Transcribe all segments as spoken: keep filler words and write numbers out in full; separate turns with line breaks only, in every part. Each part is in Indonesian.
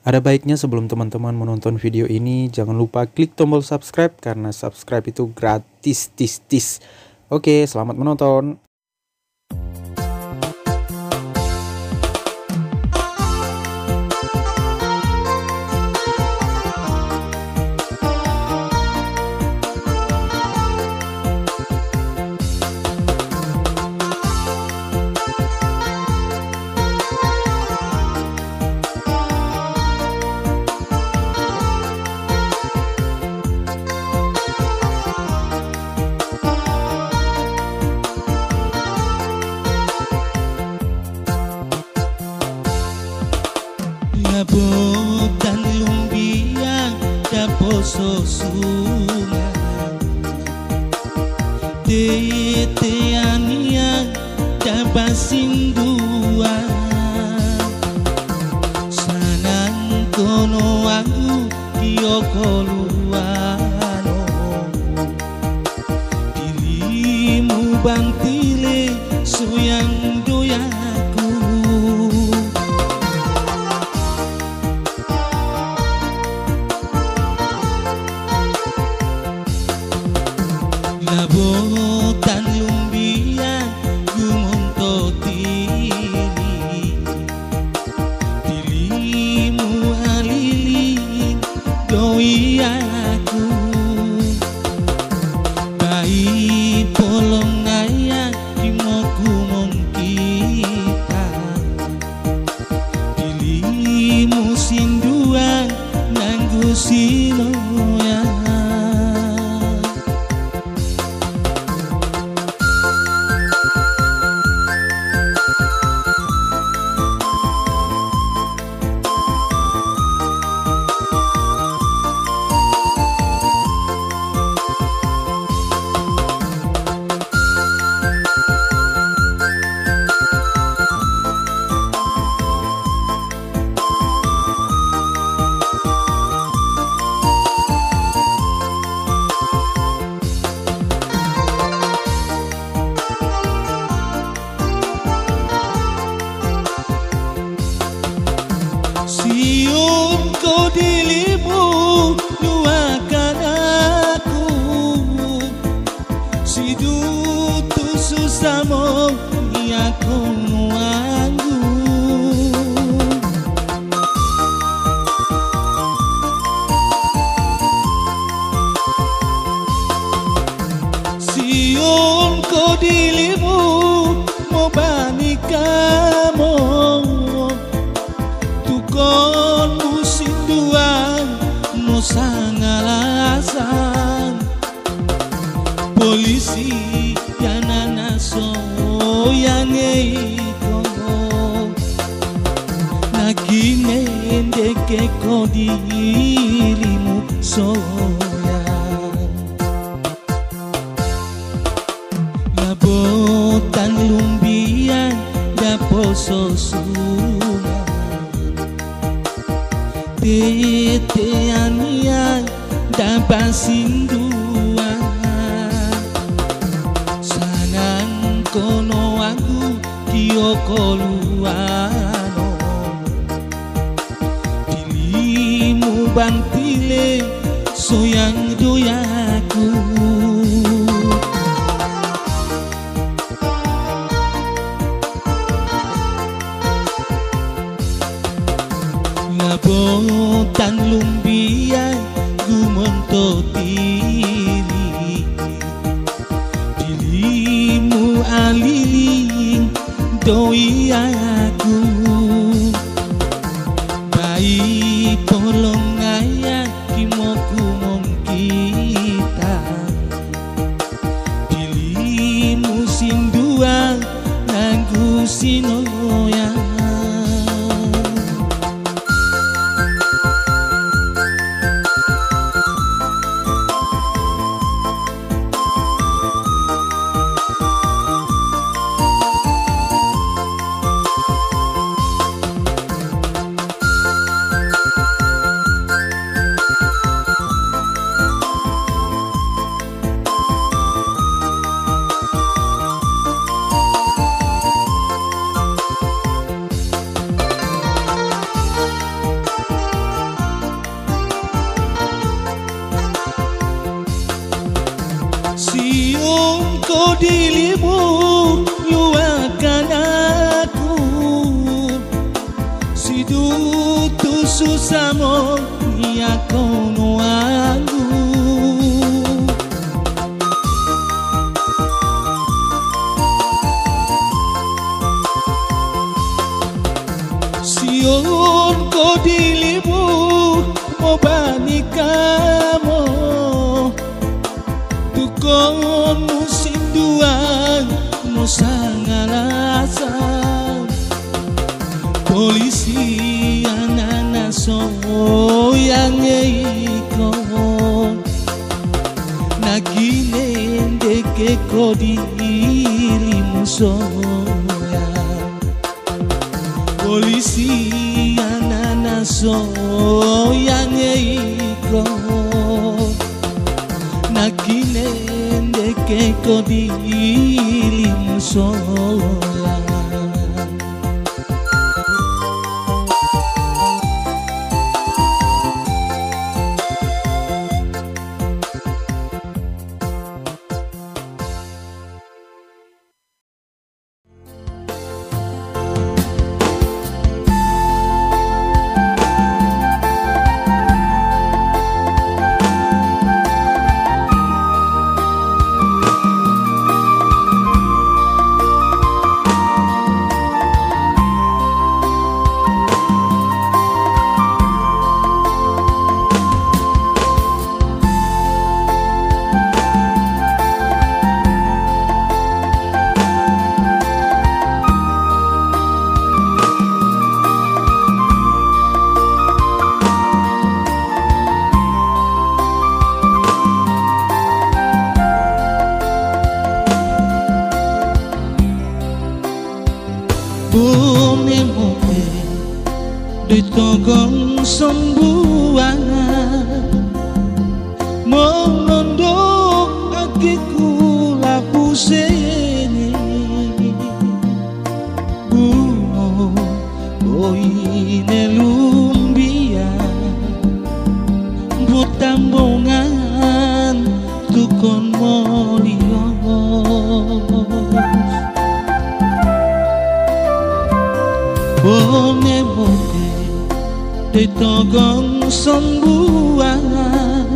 Ada baiknya sebelum teman-teman menonton video ini, jangan lupa klik tombol subscribe karena subscribe itu gratis tis tis. Oke, selamat menonton.
Ngabutan lumbia daposo sunga teteania dabasindua sanang kono aku kiokoluano dirimu bantile suyang doyaku Ngabutan lumbian gumonto tili dirimu halilin doi aku bayi polong naya dimoku mong kita dirimu sinduan nanggu sinoya Siung kau dilimu doakan aku si dutu susamo ya kono anggu Siung kau dilimu mau bani kamu kon musim dua no sangalasan polisi yang naso yang ikono nagine ndeke ko dirimu soya ngabutan lumbian daposo sunga teteania dabasindua sanang kono aku kiokoluano dirimu bantile soyang doyaku Ngabutan lumbian gumonto tili dirimu alilin doi aku bayi polong ayah kimoku mong kita dirimu sinduan nanggu sinoya tu susamo ya kono aku. Sion ko dilibur mo bani kamo tukon musim duang mo sangalasan polisi anak so yang iko naginen deke ko dilimu soya polisi anak so yang iko naginen deke ko dilimu soya. Bone mote di togong sembuangan mengondok akiku lapuseni buno boine lumbia butambongan tukon molio bone mote di togong sembuangan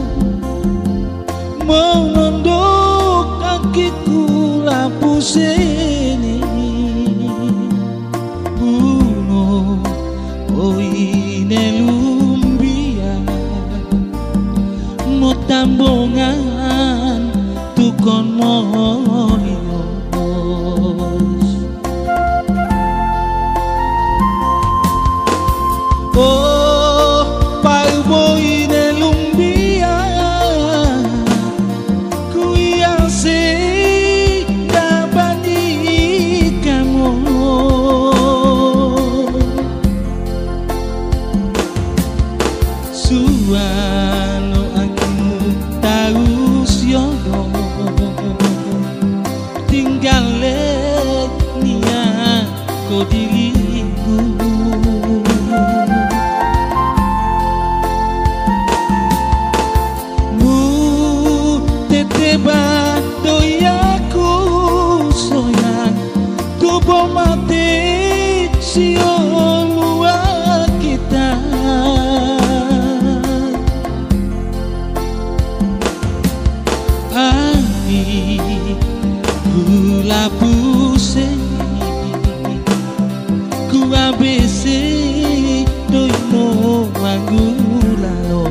mengondok kakiku lapuseni buno oine lumbia mo tambongan tukon molios. Oh, pauboine lumbia kuiase dabani kamu suano aku tahu siono tinggal nia ko diriku bato yaku soyan tubo mati siolua kita ani gula puseni ku abese doino mangulalo.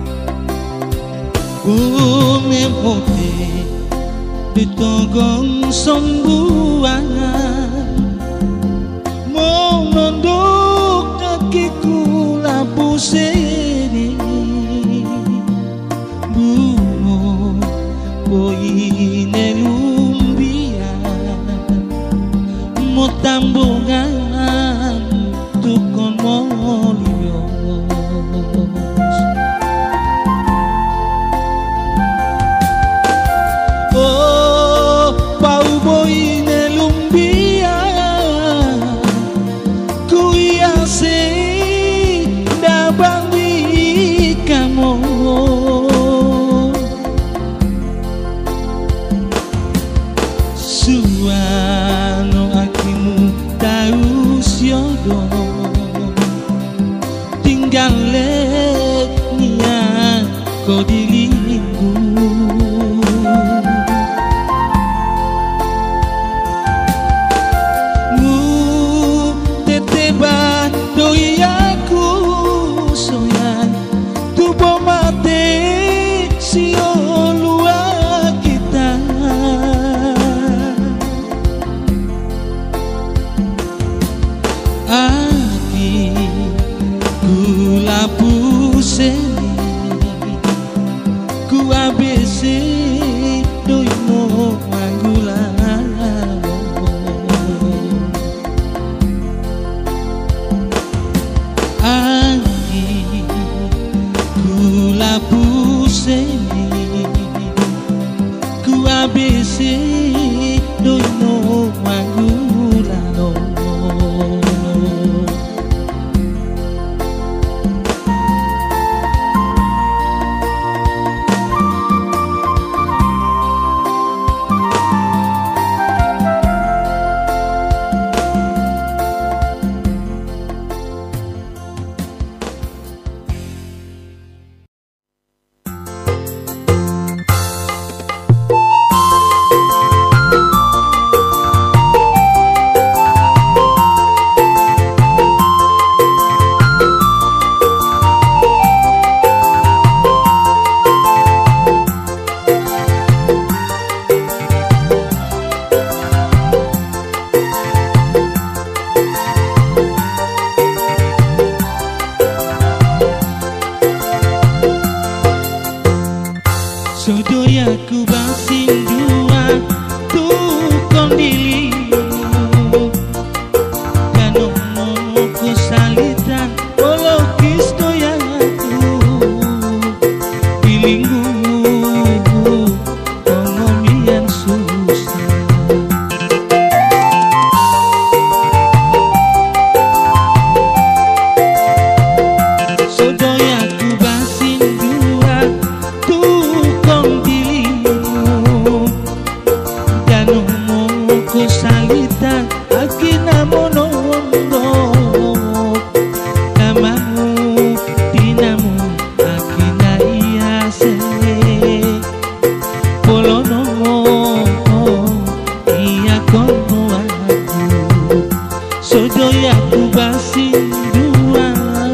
Bone mote di togong sombuangan mau nondok kakiku labu sini bungo boine lumbian mau tambungan tukon molio oh pau boine lumbia ku iase dabang di kamu suano akimu tahu siodo tinggal niat kau dilinggu doi aku soyan tubuh mati sio lua kita aki gula puseni ku abese doi mo manggula puseni ku abese doi mo manggulano sodoyaku basing dua tukon dilimu kanomu salitan polokis doyaku dilinggu pengomian susah sodoyaku basing dua salitan akina monondo namamu dinamu akina iase polono iya kono aku sodoyaku basing dua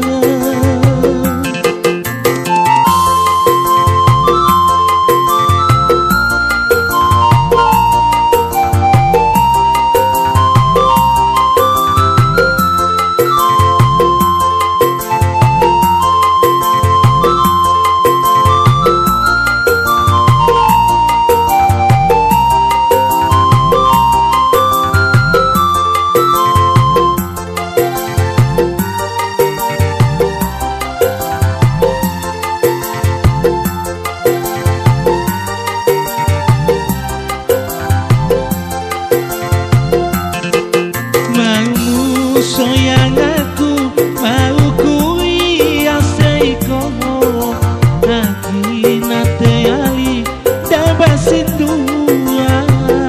soyang aku mau ku iase ikomo aki nate ali dabasin dua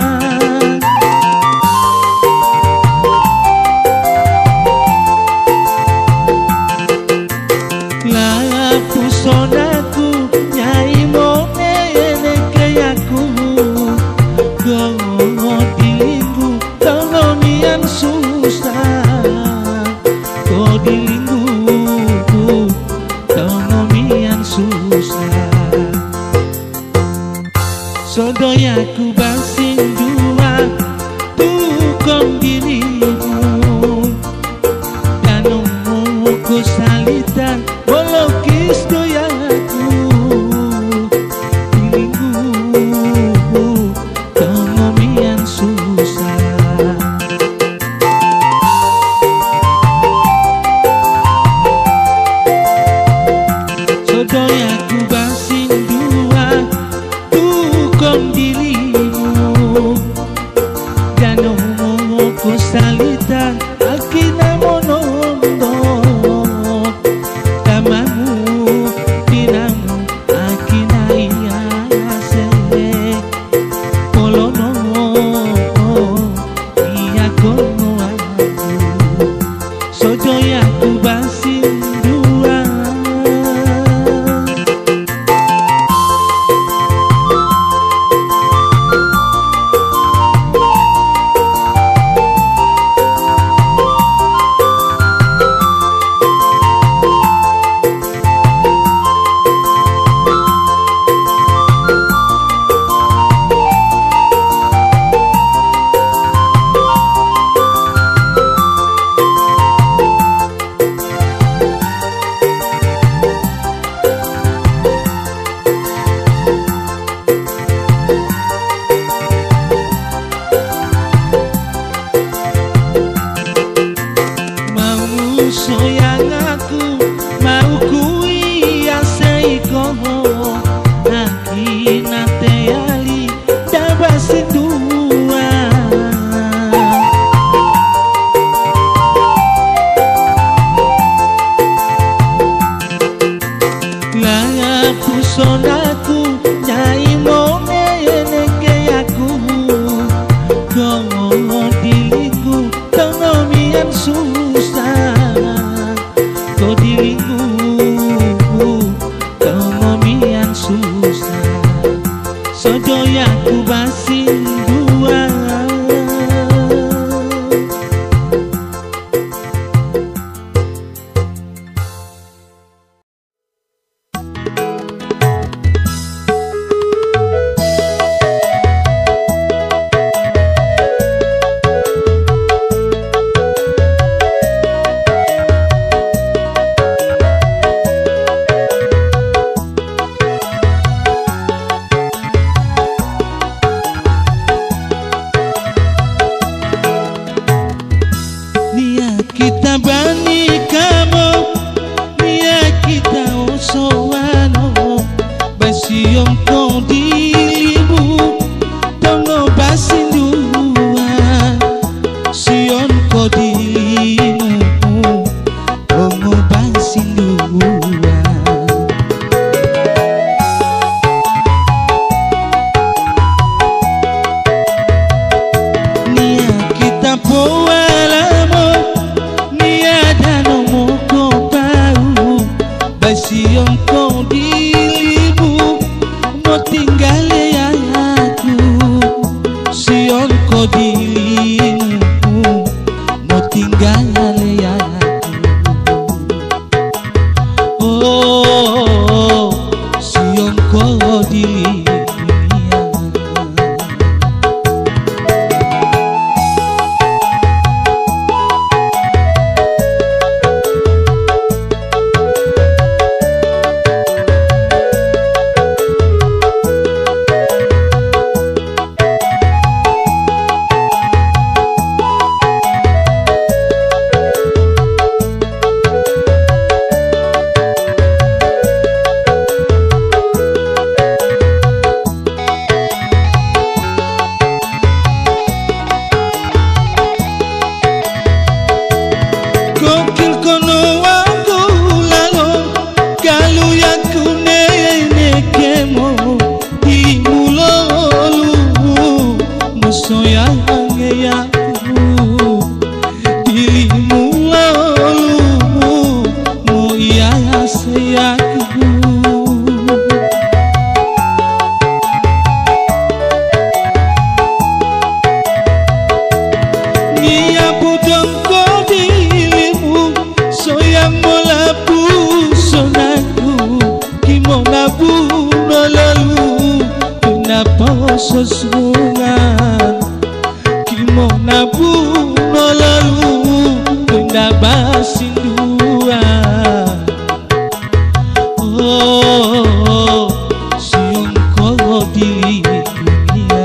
la pusonaku nyai mone ene kayaku go dilinggu kolonian susah dilinggu pengomian susah sodoyaku basing dua kon dirimu dan umurku salitan bolokis doyaku dirimu kemomian susah sodoyaku basin dua tukon dirimu dan umurku salitan alkina monondo tamamu dinamu akina iase polono iya kono aku sodoyaku basin dua soyang aku mau kui aseiko akina teali dabasin dua laya pusonaku nyai mone eneke aku gomo diriku kenomian susah kau dirimu kemomian susah sodoyaku basin dua kita bani kamu nia kita usoano basiong kau dirimu tono basin dua sion kau dirimu tono basin dua nia kita poalamo siang kau dirimu mau tinggal ya aku siang kau dirimu mau tinggal ya aku oh siang kau dirimu Sesungan kimona bu basindua. Oh, siung kau di dunia.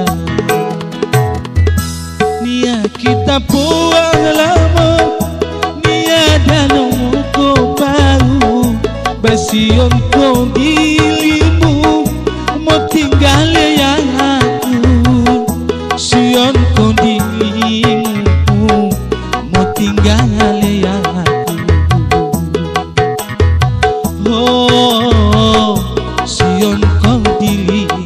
Nia kita puang lama, nia danau kau baru. Basiun kau dilimu, mau tinggal ya aku. Sion kau dilimu, mau tinggal ya aku. Oh, Sion kau dilimu.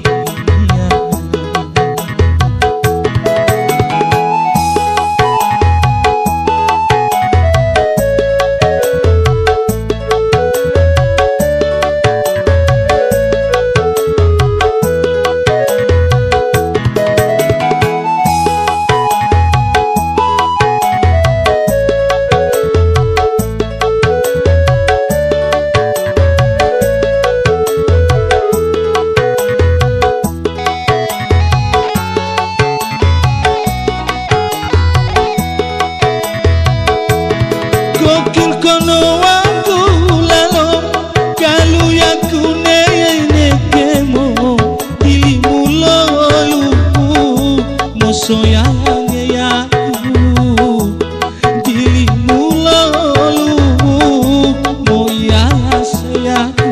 Kokil kono wangu lalo kalu yaku nene kemo dilimu lolumu moso yange yaku dilimu lolumu mo yase yaku.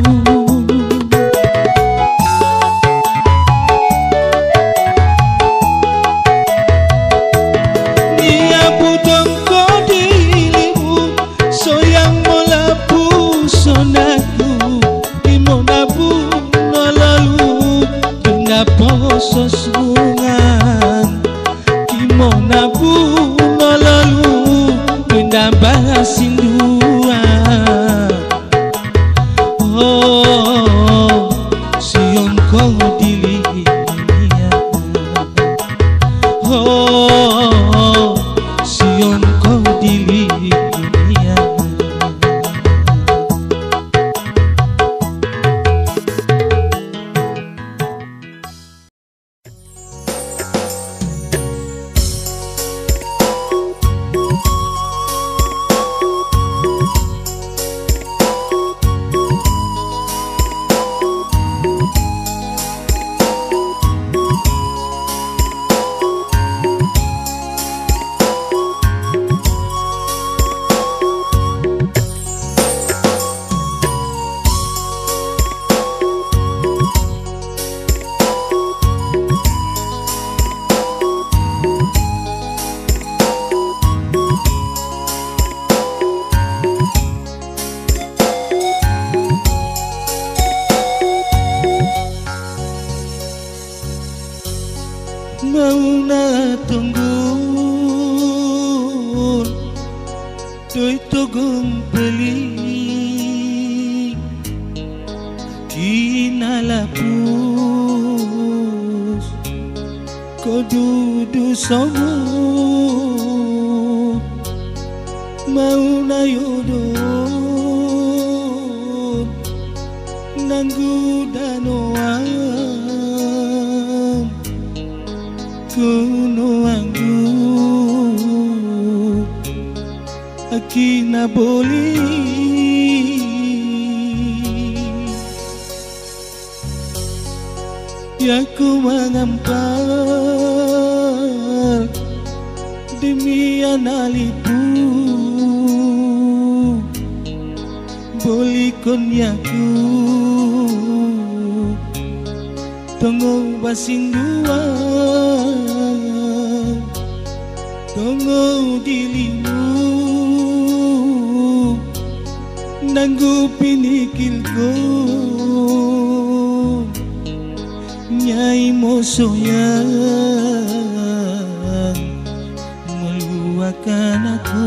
Nia budong kodi soyang mola pusonaku dimona buno lalu benda poso sungan dimona buno lalu benda basindua. Oh, siung kau dilihat. Oh, siung kau dilihat. Mau na tunggu doi togong beli kinalapus ko dudu somo mau na yodo nanggu danoa kuno anggu akina boli yaku mengampar demi analipu boli konyaku tunggu basindua tunggu dilimu nanggu pinikilku nyai mosoya meluakan aku.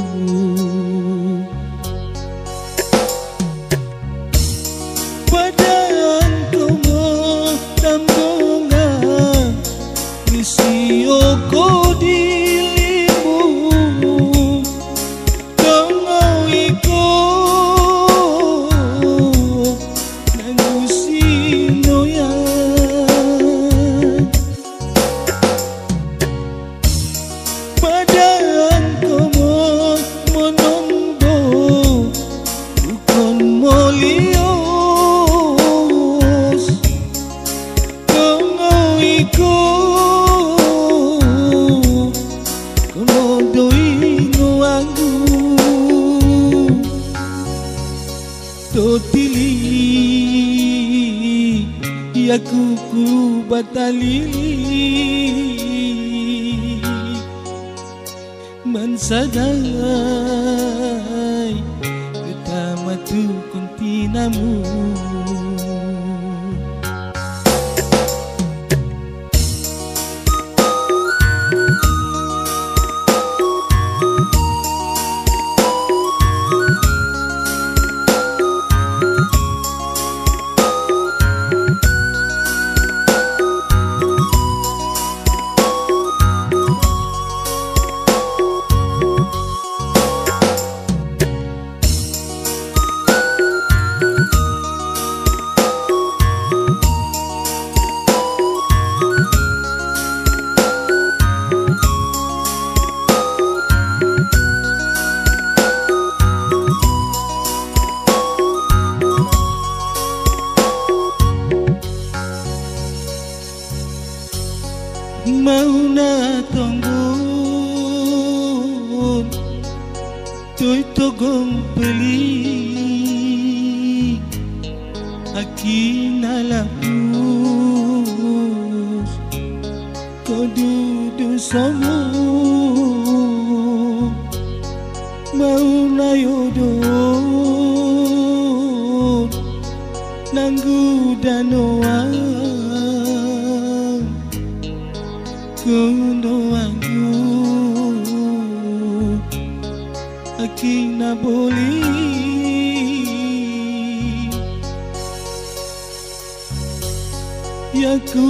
Padang komo tambungan misi oko dilimu tongo iko nangusino ya padang komo mon totili yaku ku batalili mansadai utama tu kontinamu mauna tonggon toy togong peli akina lapus kodudu somo mauna yodon nanggu danoang kuno aku aking nabuli yaku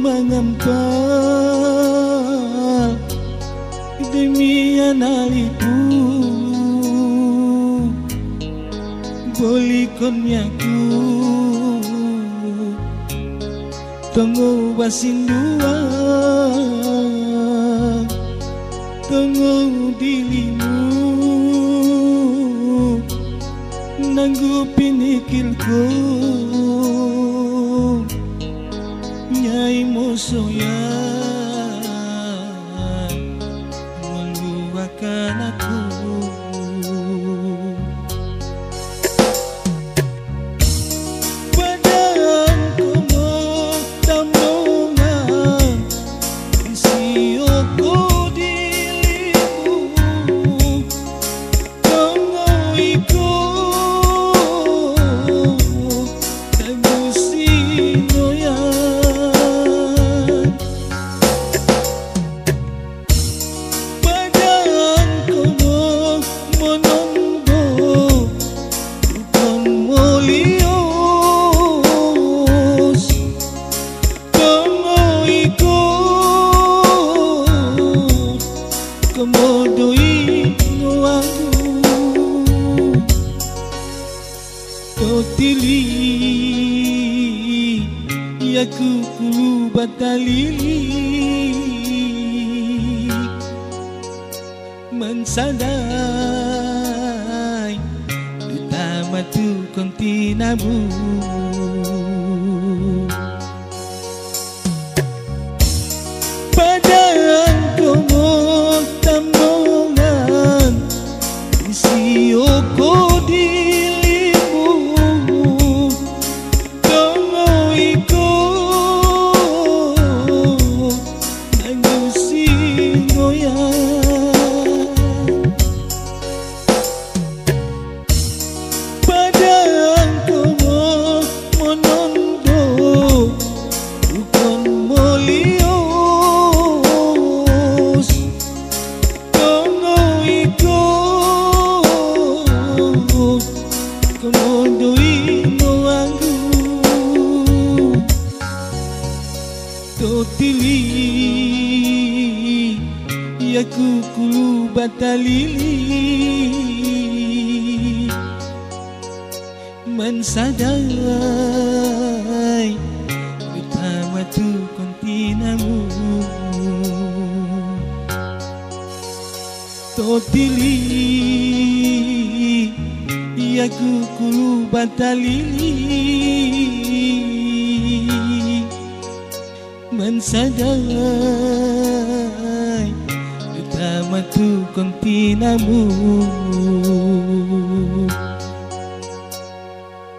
mangampal demi analiku bolikon yaku tongo basindua tongo dilimu nanggu pinikilku nyai mosoya meluahkan aku totili yaku ku batalili mansadai utama tu kontinamu padang komo tambongan isi oko dilimu tongo iko nanggu singoyang padang komo monondo ukon molios tongo iko komodo ino anggu totili yaku kulu batalili mansadai utama tu kontinamu totili yaku kulu batalili mansadai utama tu kontinamu.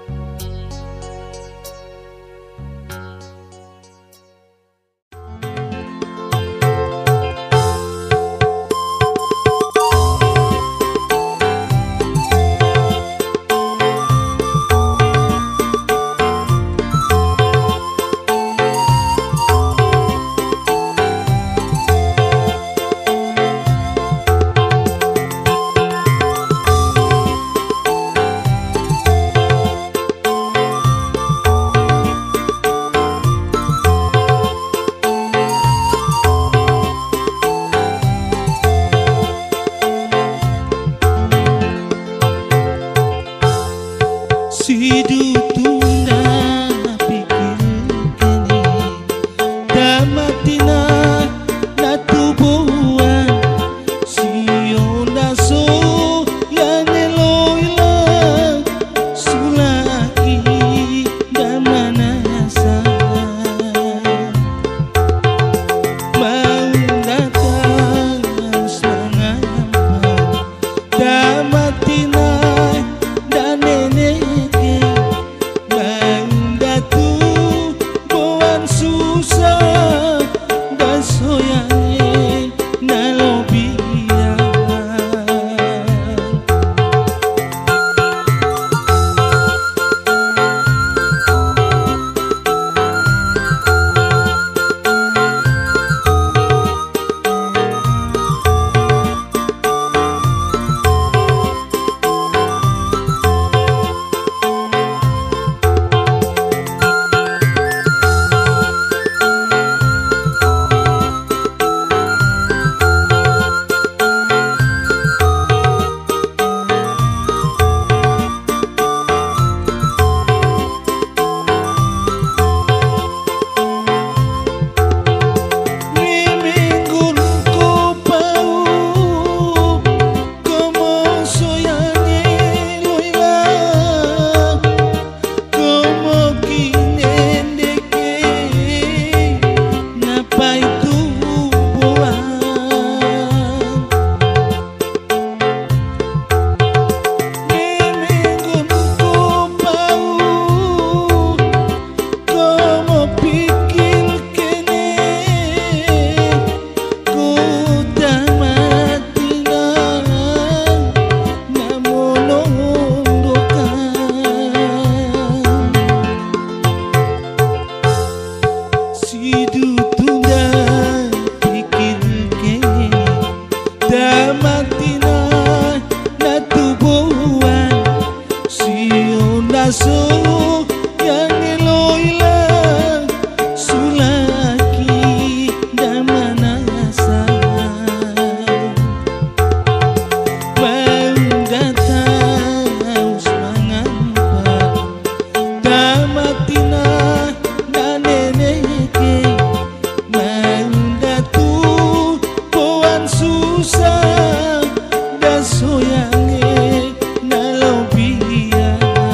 Damatina natubuan Sio naso yang eloilang sulaki damana sayang Bandatang semangampa Damatina naneneke Mandatu poan susah daso yange nalobia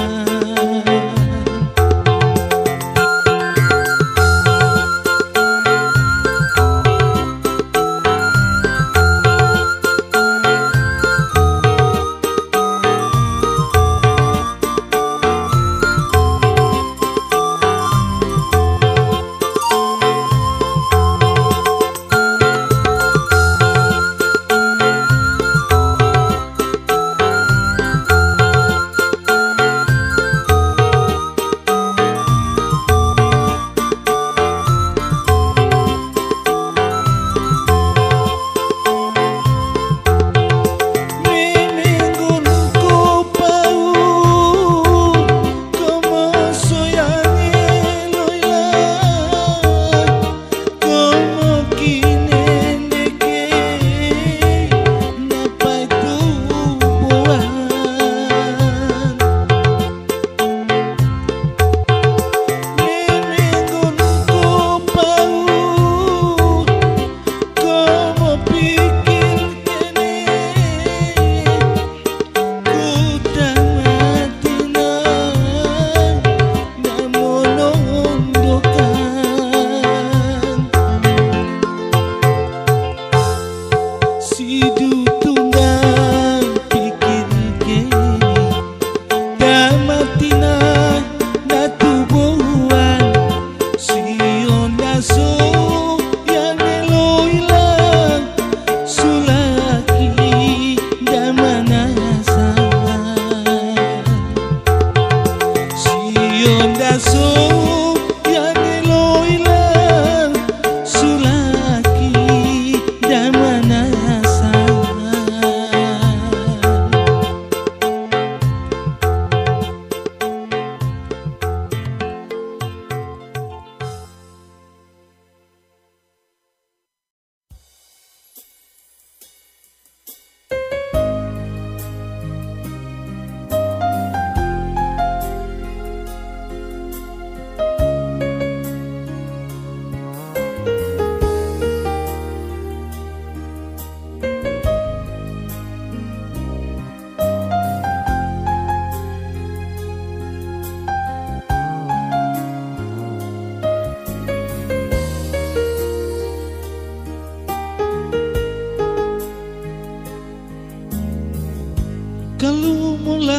Kalau mula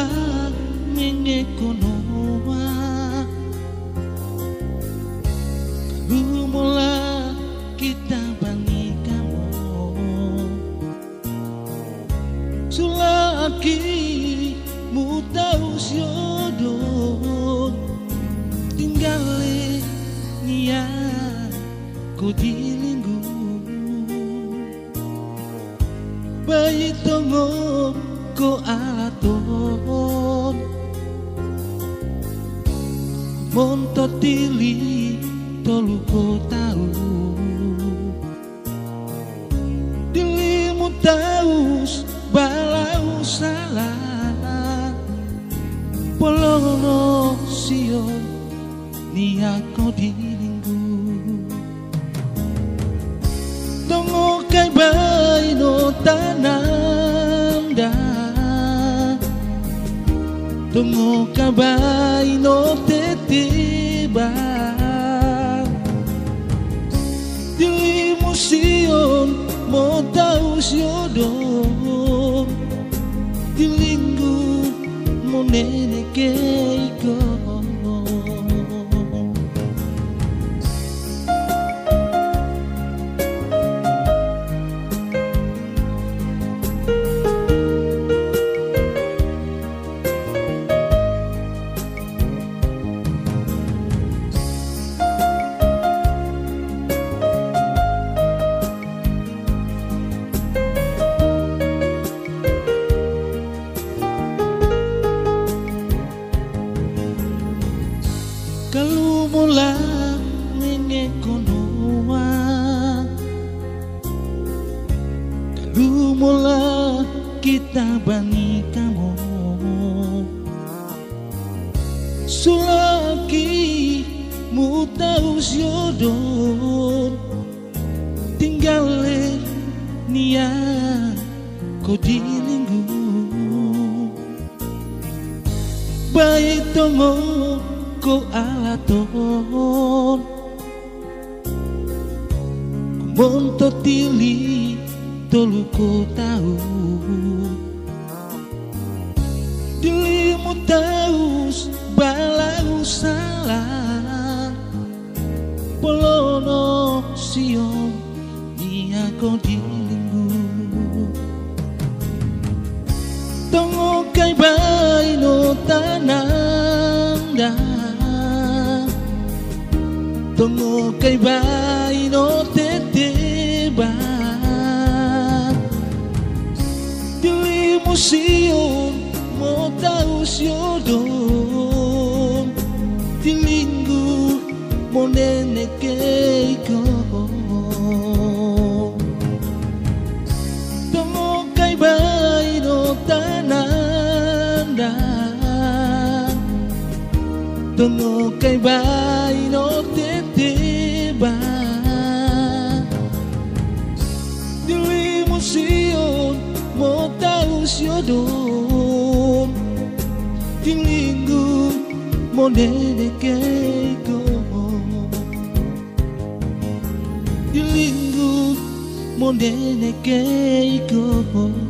mengekonoa Kalau mula kita bangi kamu Sulaki mu tahu siodo Tinggali nia ku dilinggu Bayi tongo ko aton Monto tili tolu ko tahu Dilimu taus balau salah Polono sio nia ko dilinggu Tongo kai bai no tanam da Tungo kabay no tetiba Dili mo siyon mo tau siyodo Dilinggu mo neneke iko kita bani kamu sulaki mu tahu jodoh tinggal nia ko dilinggu baik tongo ko alaton monto tili tolu ko tahu dilimu tahu balau salah polono sion dia ko dilinggu tongo kai bai no tananda tongo kai bai no teteba dilimu sion mo tahu siodon dilinggu mo nenek keiko tongo kai bai no tananda tongo kai bai no teteba dilimu sion mo tahu siodon dilinggu mo nenek keiko dilinggu mo nenek keiko.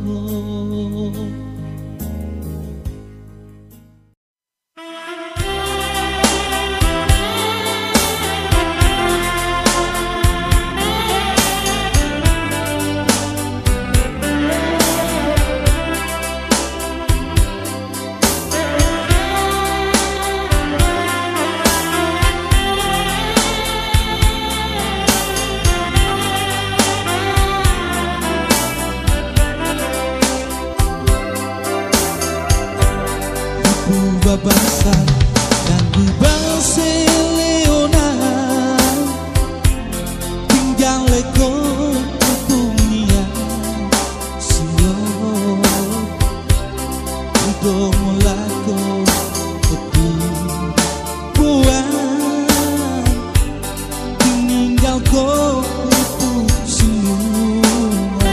Babasa dan di Barcelona tinggal leko dunia sio untuk melako itu buan tinggal kau itu semua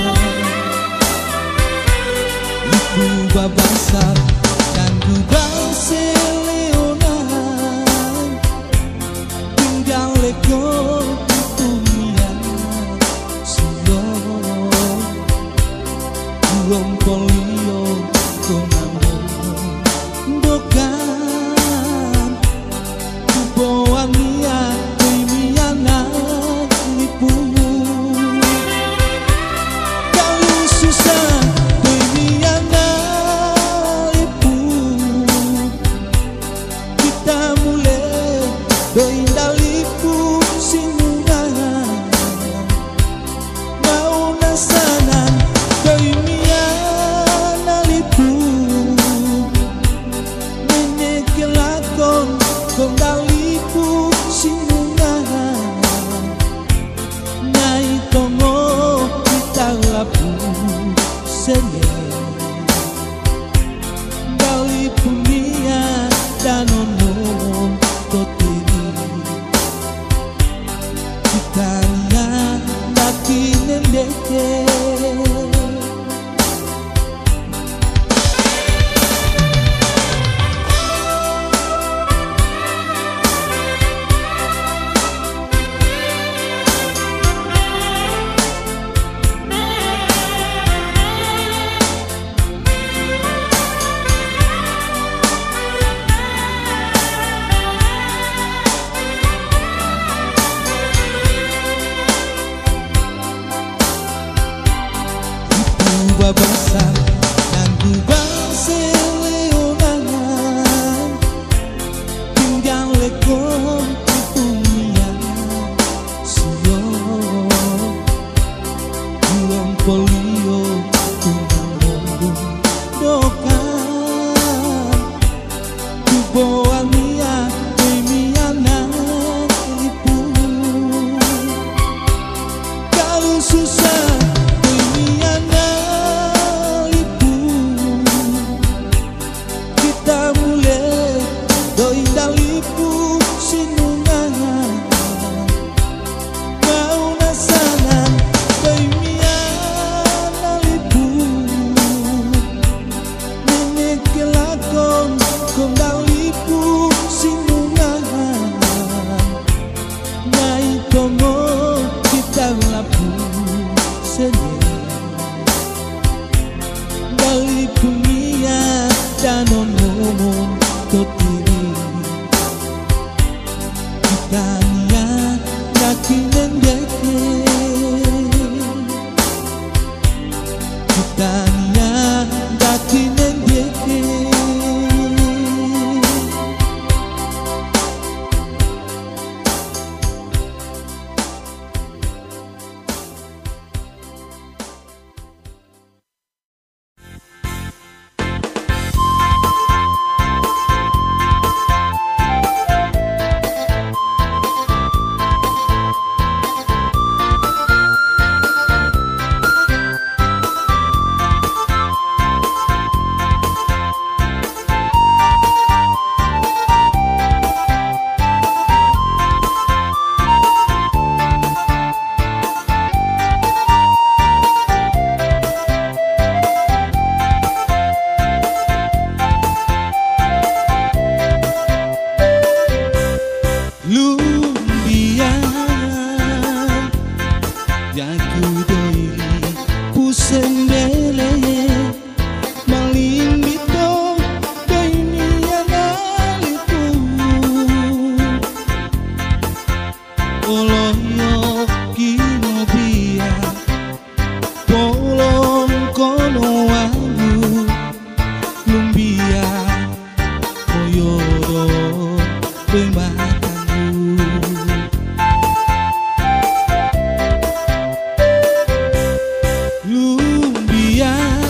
itu babasa dan di Barcelona tinggal leko dunia sio burung polio konamo bukan kuboan niat imiana nipu kalau susah imiana nipu kita mulai beindalipu sinungan mau nasanan keimiana nipu menyekelakon kondalipu sinungan nyai tongo kita lapu sene dalipu nia dan ono kotiri kita nia daki nendeke. Babasa dan di Barcelona tinggal leko dunia sio burung polio konamo dokan kuboan niat imiana nipu kalau susah imiana Tanzania dati nendeke Lumbia Jaku doi pusembele Malimbito Daimia naliku Oloyo kinobia Polong kono wangu Lumbia Koyoro Pemah Lumbia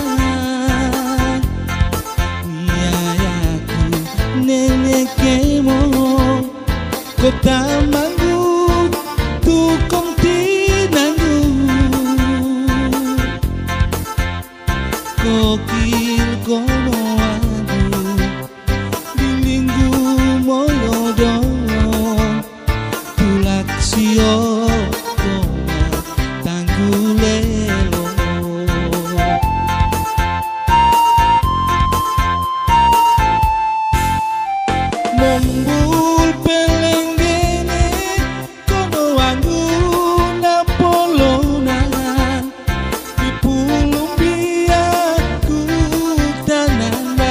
Niayaku nenek kemo Kota manggu Tukong tinanggu Kokil kono adu Dilinggu moyo dong Tulak sio Koma tanggulelo Mombul pelenggene kono wangu napolonan di Lumbia ku tanana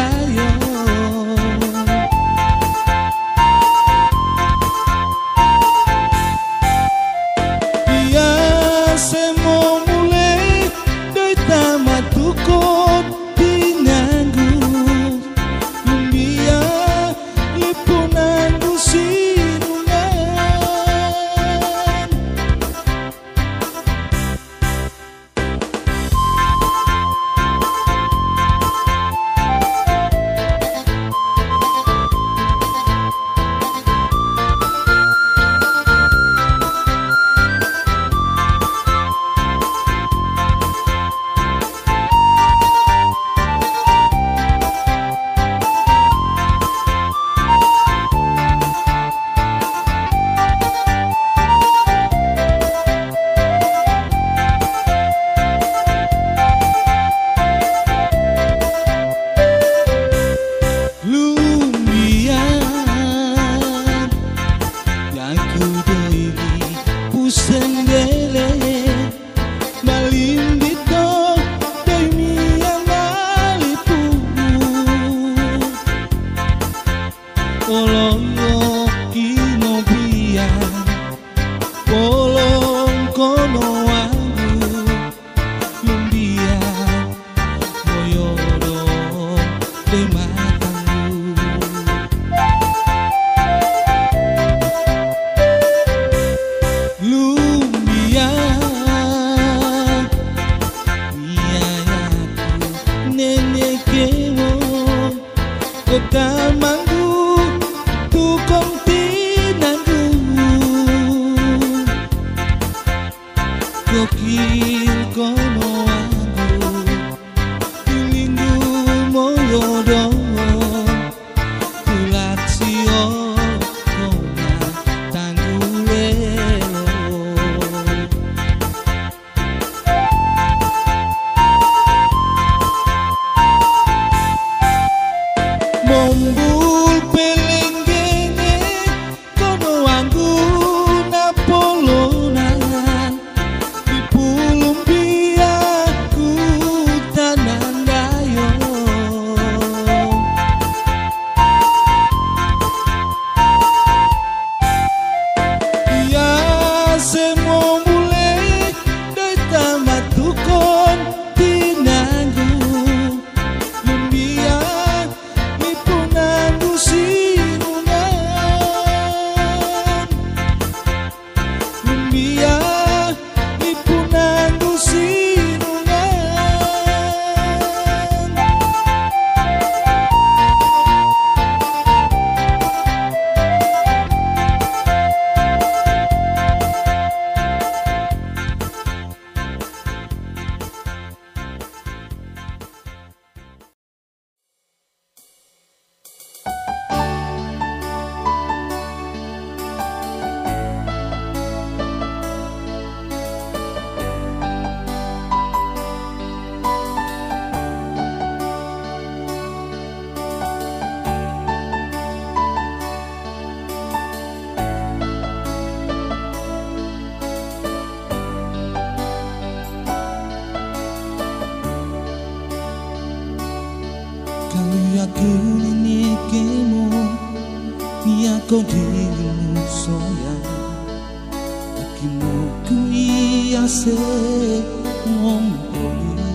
Yaku ni kemo ni ako dirimu soya akimo kuiase ngompoli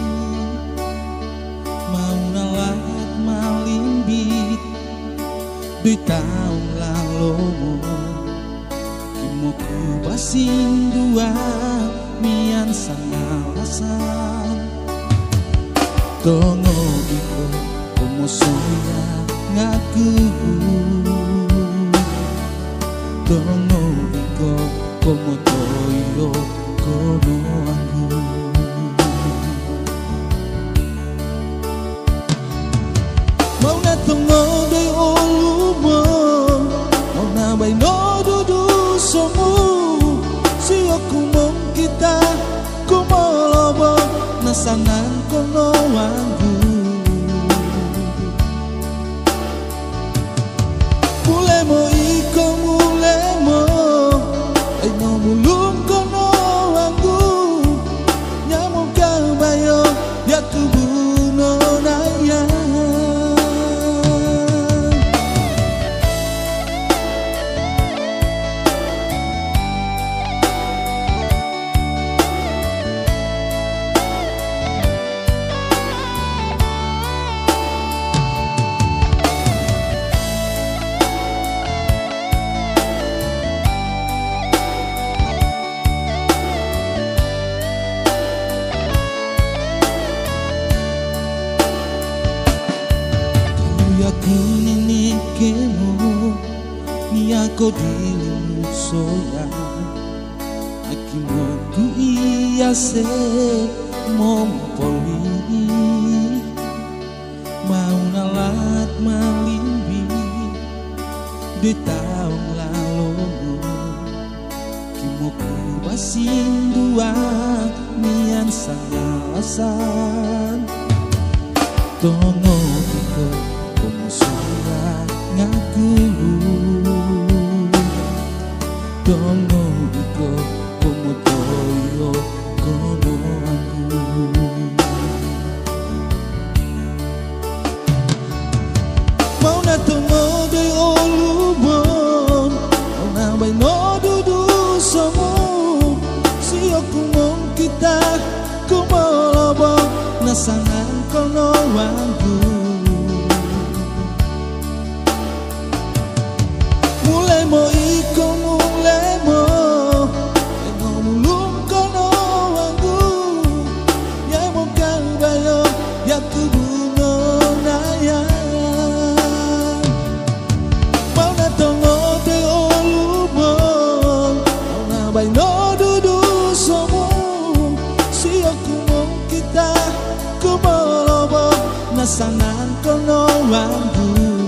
mau nalat malimbit di tahun lalu kimo ku basing dua mian sangalasan tongo iko como soya ngaku tongo iko como toyo kono aku mau na tongo de olumo mau na bai no dudu somu si aku mong kita como lobo nasanan kono aku mulemo iko mulemo ay no mulung kono aku nyamong kabayo yakubuno naya Yaku ni kemo ni ako dirimu soya akimo ku iase mompoli mau nalat malimbi di tahun lalu kimo ku basing dua mian sangalasan tongo iko como soya ngaku tongo iko como toyo kono aku mau na tongo de olubon mau na bai no dudu somo si aku mong kita como lobo nasangan kono aku mulemo iko mulemo eno mulung kono aku nyamong kabayo yakubuno naya mau na tongo te olubon mau na bai no dudu somo si aku mong kita kumolobo nasanan kono aku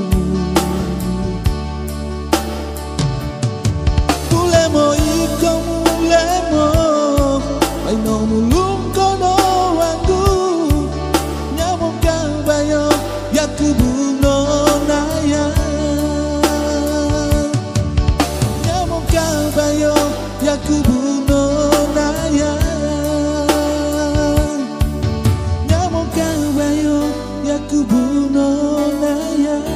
mulemo iko mulemo ay no mulung kono aku nyamong kabayo yakubuno naya nyamong kabayo yakubuno naya nyamong kabayo yakubuno naya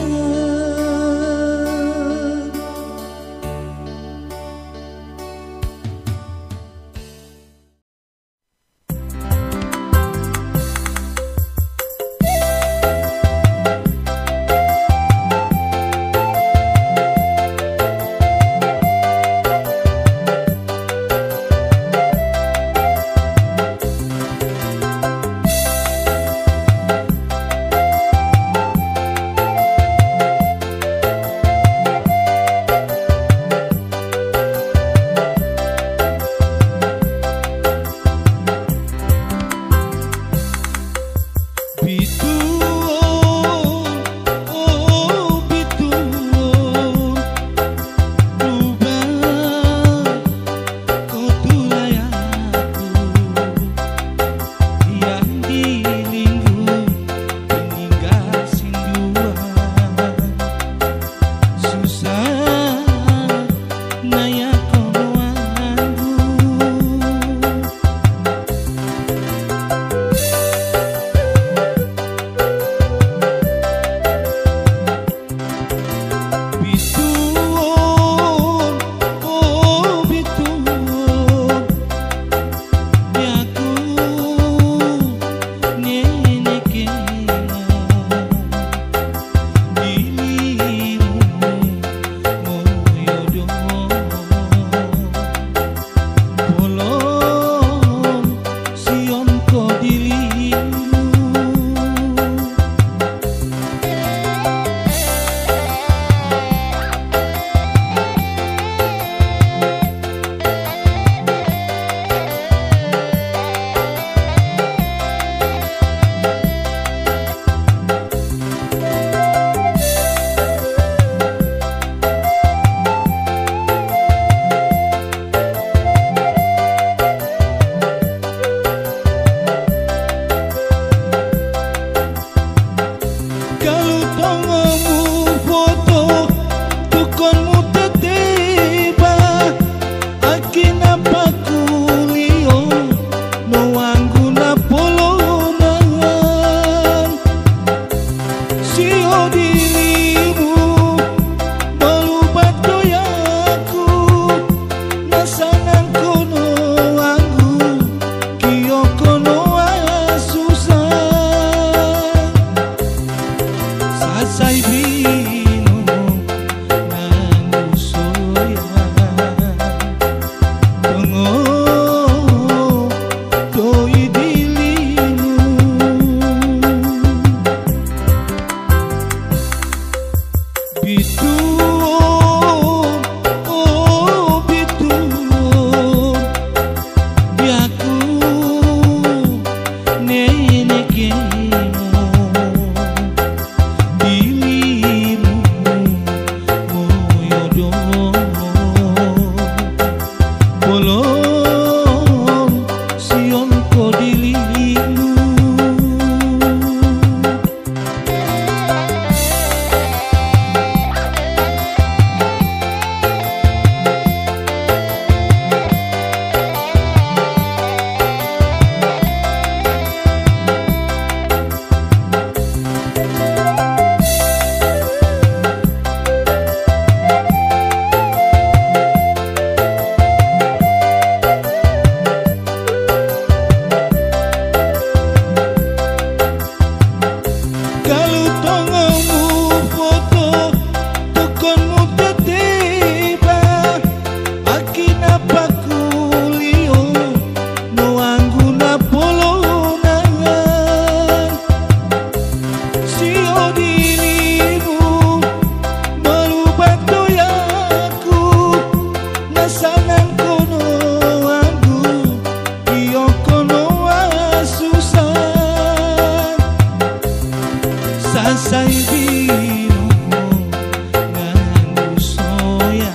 Salsai bino nganggo soya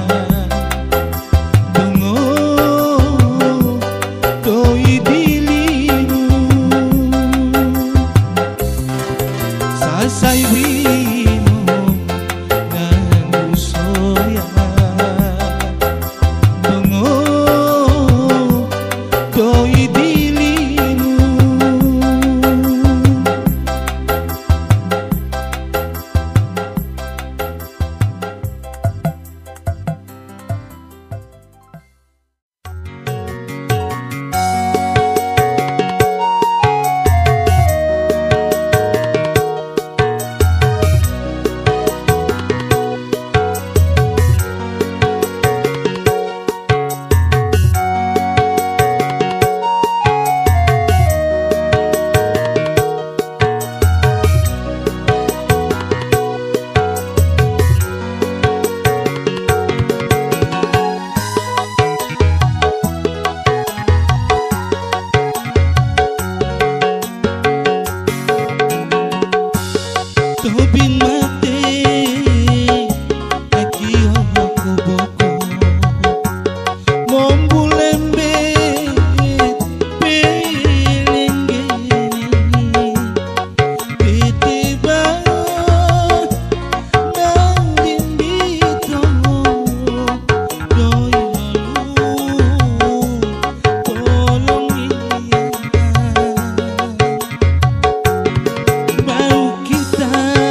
Tungo doi dilimu Salsai bino nganggo soya Tungo doi dilimu Tobin mate aki hoko boko Mombulembe pelengeni Pete ba nandimbito Doi lalu tolong iya Baru kita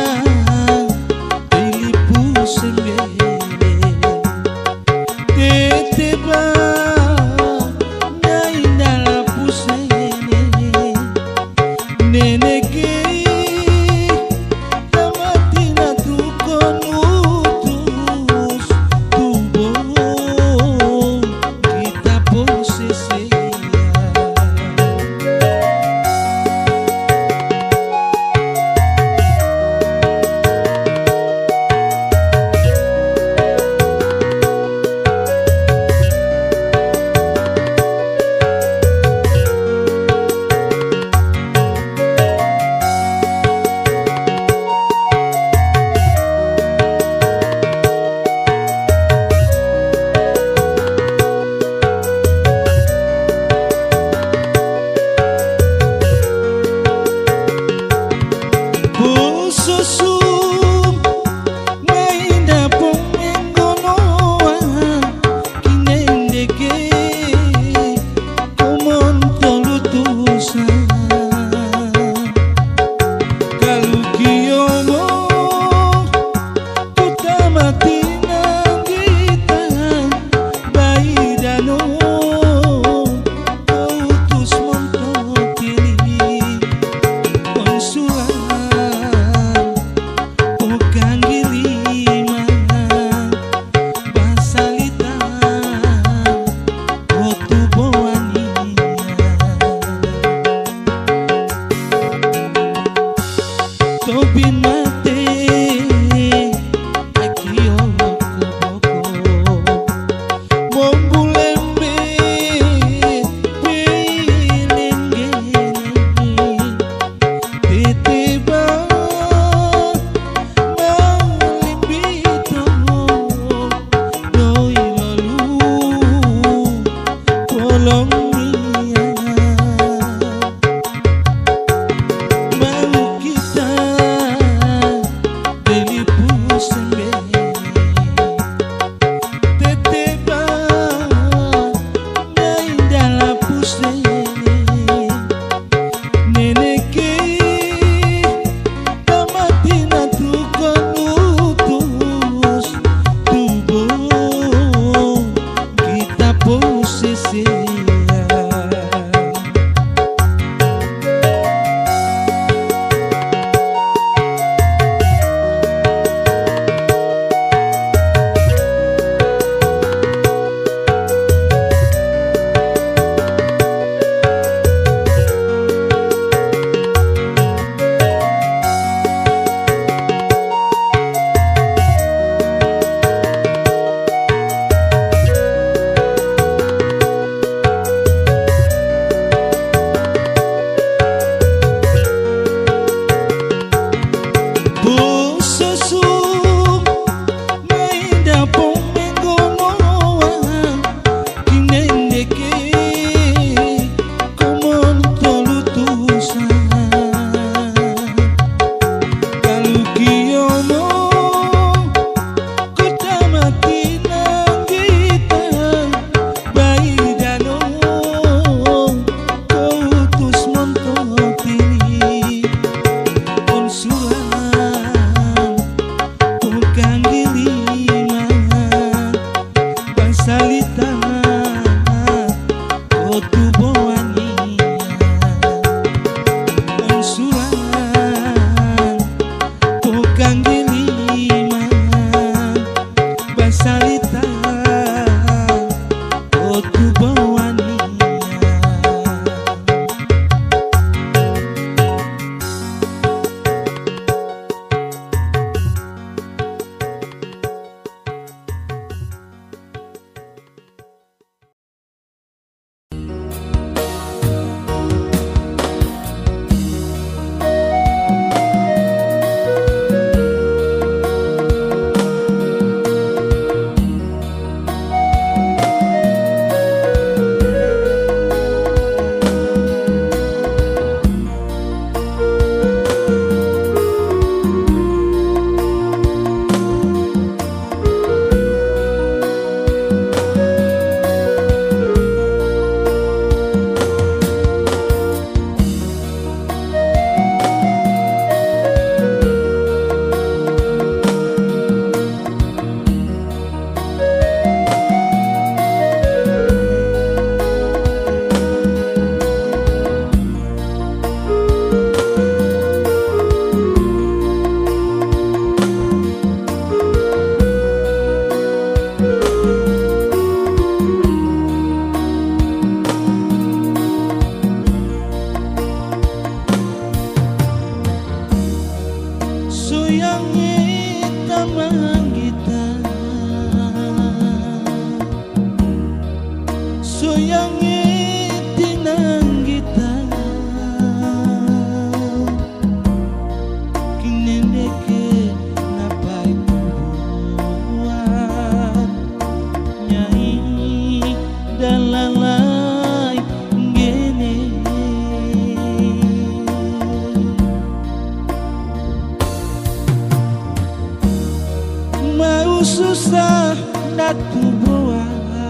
Tobin mate aki hoko boko Mombulembe pelengeni Pete ba nandimbito Doi lalu tolong iya Baru kita Soyange tamang kita, soyange tinang kita, kinendeke napai buat nyai dan lalai gene. Mau susah datu buat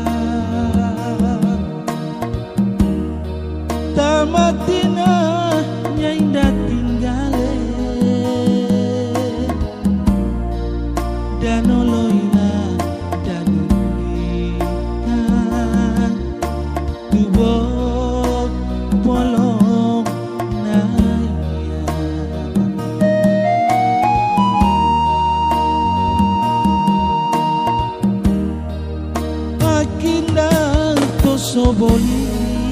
tamatina nyai datinggale dan oloila dan kita tubok polong naya. Akinang tosoboli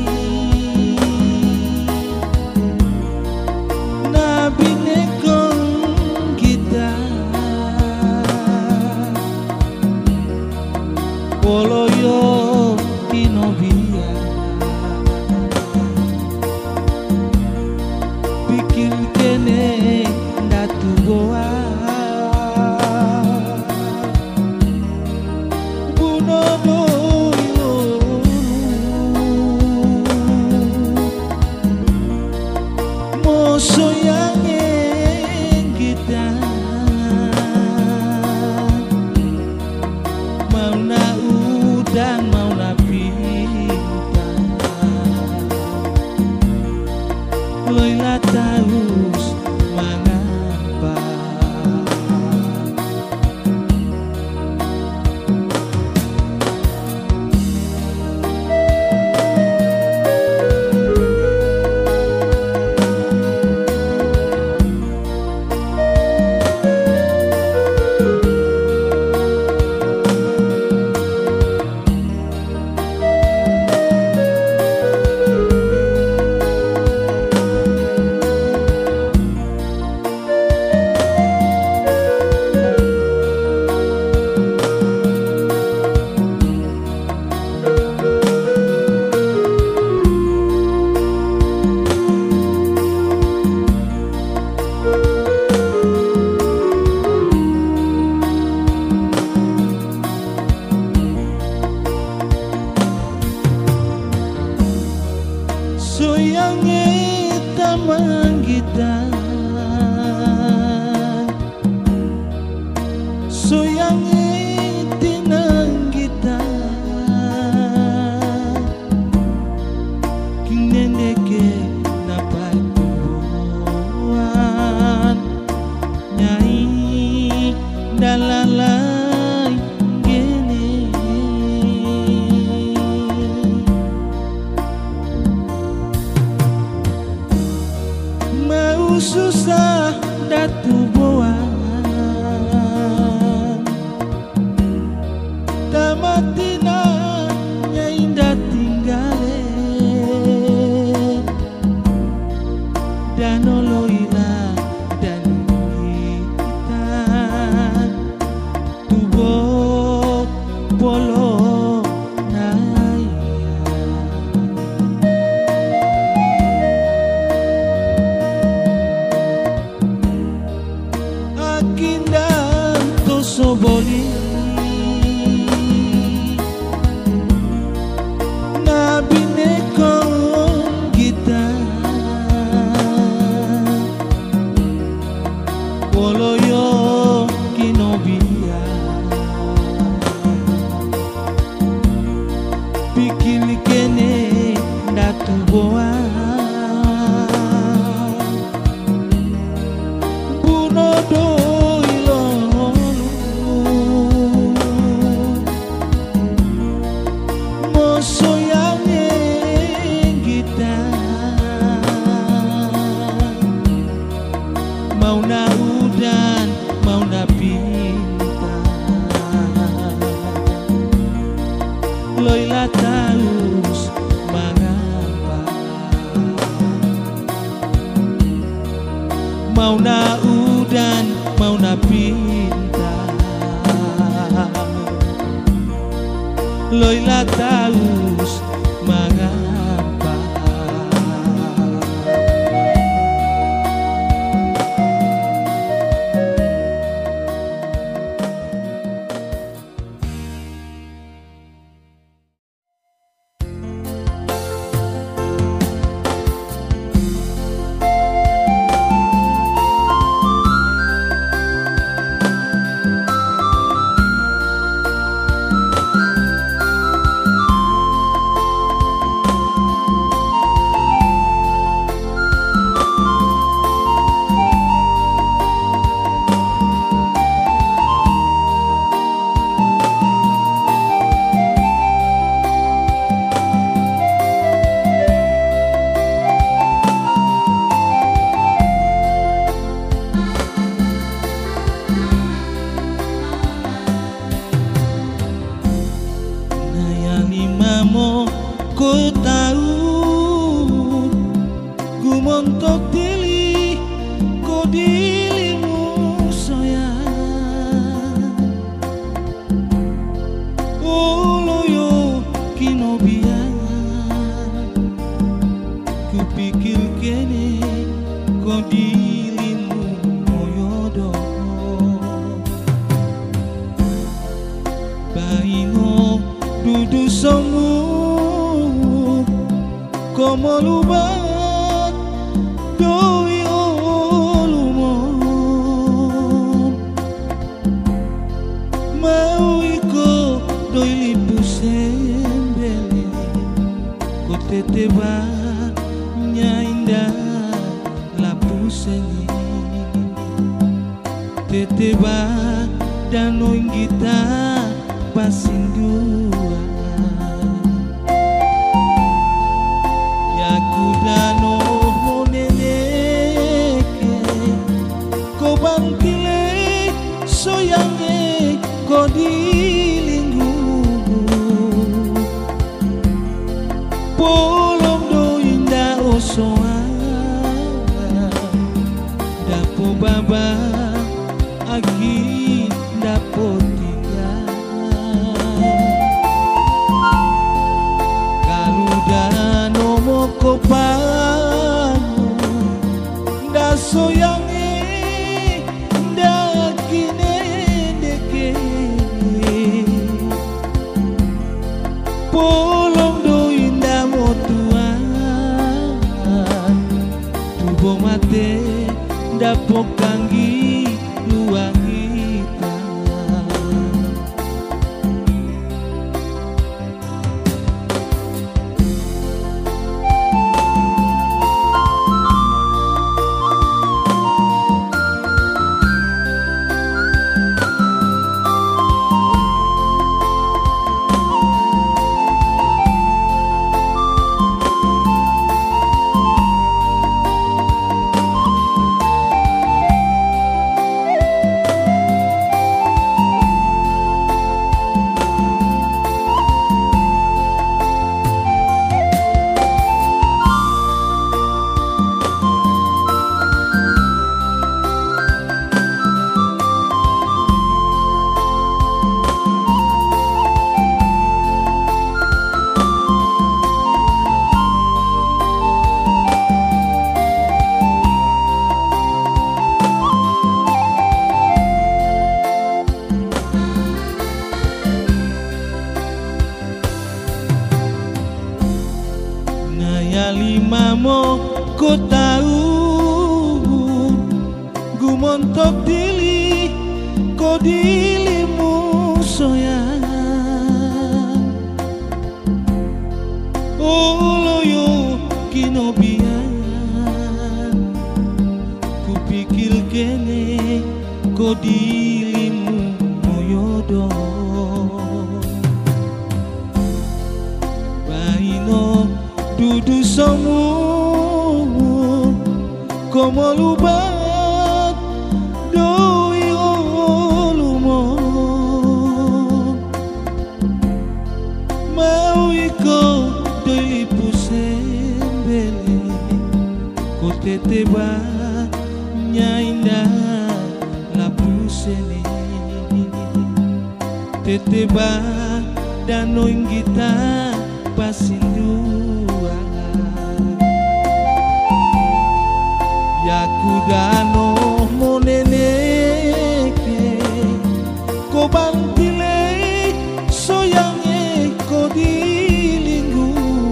nabinekong kita, poloyo kinobia, pikir kene datu goa soyange kita, mau na udan mau na pinta, loila taus mangapa. Soyange tamang kita, soyange tinang kita, kinendeke napai tuan nyai dalalai gene. Mau susah datu boan tamatina nyai datinggale dan oloila dan kita tubok polong naya. Akindang tosoboli nabinekong kita, poloyo kinobia, pikir kene datu boa soyange kita, mau na udan mau na pinta, loila taus mangapa. Mau na udan mau na terus mengapa. Ku tahu ku montok dili ku dilimu sayang ulu yo kino biang ku pikir kene ku dilimu moyodo baino dudu somu como lubat doi olumo mau iko doi lipu sembele ko teteba nyainda lapu seni teteba dano ingita pasindua dano moneneke ko bangkile soyange ko dilinggu polong do indah osoa dapo baba agi dapo tinggal kalau dano moko soyangi dakine deke polong do indah motuan tubo mate dapok kanggi luang kita limamo ku tahu ku montok dili ko dilimu soyang ulo yo kino biang ku pikir kene ko dilimu moyodo baino dudu somu como lubat doi olumo mau iko doi pusembele ko teteba nyainda lapu sene teteba danoing kita pasinduan yaku dano moneneke ko bantile soyange ko dilinggu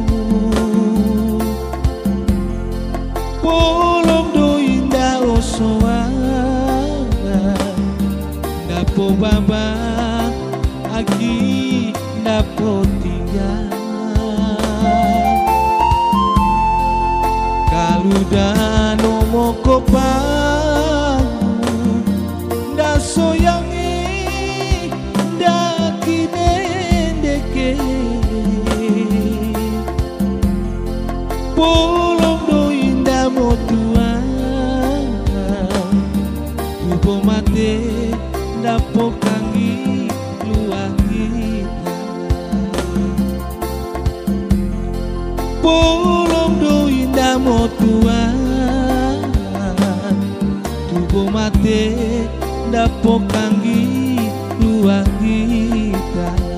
polom do indah osoana dapo baba aki dapo tinggal kaludano moko pangu da soyangi da kinendeke polong do indah motuan tubo mate dapo kangi luang kita polong do indah motuan tubo mate dapo kangi luang kita